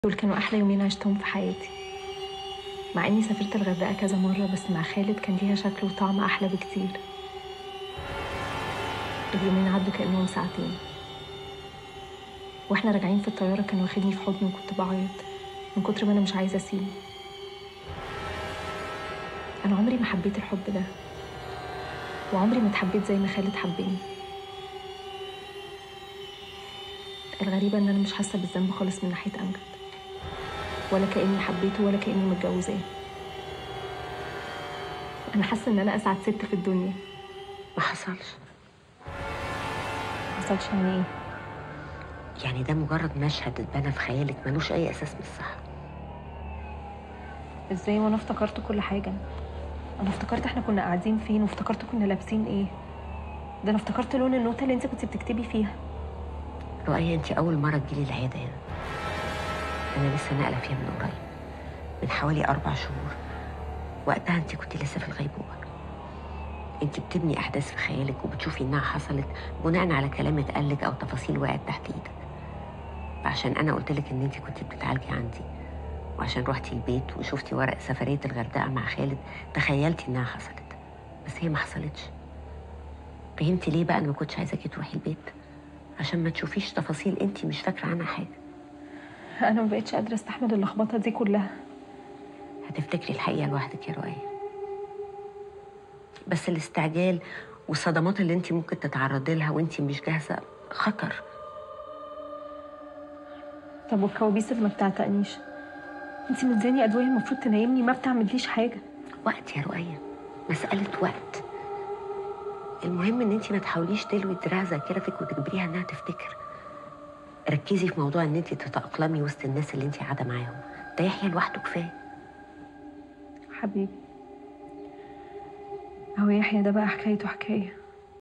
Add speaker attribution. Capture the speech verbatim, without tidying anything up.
Speaker 1: دول كانوا أحلى يومين عشتهم في حياتي. مع إني سافرت الغردقة كذا مرة، بس مع خالد كان ليها شكل وطعم أحلى بكتير. اليومين عدوا كأنهم ساعتين. واحنا راجعين في الطيارة كان واخدني في حضني وكنت بعيط من كتر ما أنا مش عايزة أسيبه. أنا عمري ما حبيت الحب ده، وعمري ما اتحبيت زي ما خالد حبني. الغريبة إن أنا مش حاسة بالذنب خالص من ناحية أمجد، ولا كأني حبيته ولا كأني متجوزاه. أنا حاسة إن أنا أسعد ست في الدنيا.
Speaker 2: ما حصلش.
Speaker 1: ما حصلش يعني إيه؟
Speaker 2: يعني ده مجرد مشهد اتبنى في خيالك ملوش أي أساس من الصحة.
Speaker 1: إزاي وأنا افتكرت كل حاجة؟ أنا افتكرت إحنا كنا قاعدين فين، وافتكرت كنا لابسين إيه. ده أنا افتكرت لون النوتة اللي أنت كنت بتكتبي فيها.
Speaker 2: رؤية، أنت أول مرة تجيلي العيادة هنا. أنا لسه ناقلة فيها من قريب، من حوالي أربع شهور. وقتها أنت كنت لسه في الغيبوبة. أنت بتبني أحداث في خيالك وبتشوفي إنها حصلت بناء على كلام اتقالك أو تفاصيل وقعت تحت إيدك. عشان أنا قلتلك إن أنت كنت بتتعالجي عندي، وعشان روحتي البيت وشفتي ورق سفرية الغردقة مع خالد، تخيلتي إنها حصلت، بس هي ما حصلتش. فهمتي ليه بقى أنا ما كنتش عايزاكي تروحي البيت؟ عشان ما تشوفيش تفاصيل انتي مش فاكره عنها حاجه.
Speaker 1: انا ما بقتش قادره استحمل اللخبطه دي كلها.
Speaker 2: هتفتكري الحقيقه لوحدك يا رؤية. بس الاستعجال والصدمات اللي انتي ممكن تتعرضي لها وانتي مش جاهزه خطر.
Speaker 1: طب والكوابيس اللي ما بتعتقنيش؟ انتي مداني ادويه المفروض تنيمني، ما بتعمليش حاجه.
Speaker 2: وقت يا رؤية، مساله وقت. المهم ان انتي ما تحاوليش تلوي دراع ذاكرتك وتجبريها انها تفتكر. ركزي في موضوع ان انتي تتاقلمي وسط الناس اللي انتي قاعده معاهم. ده يحيى لوحده كفايه.
Speaker 1: حبيبي، هو يحيى ده بقى حكايته حكايه.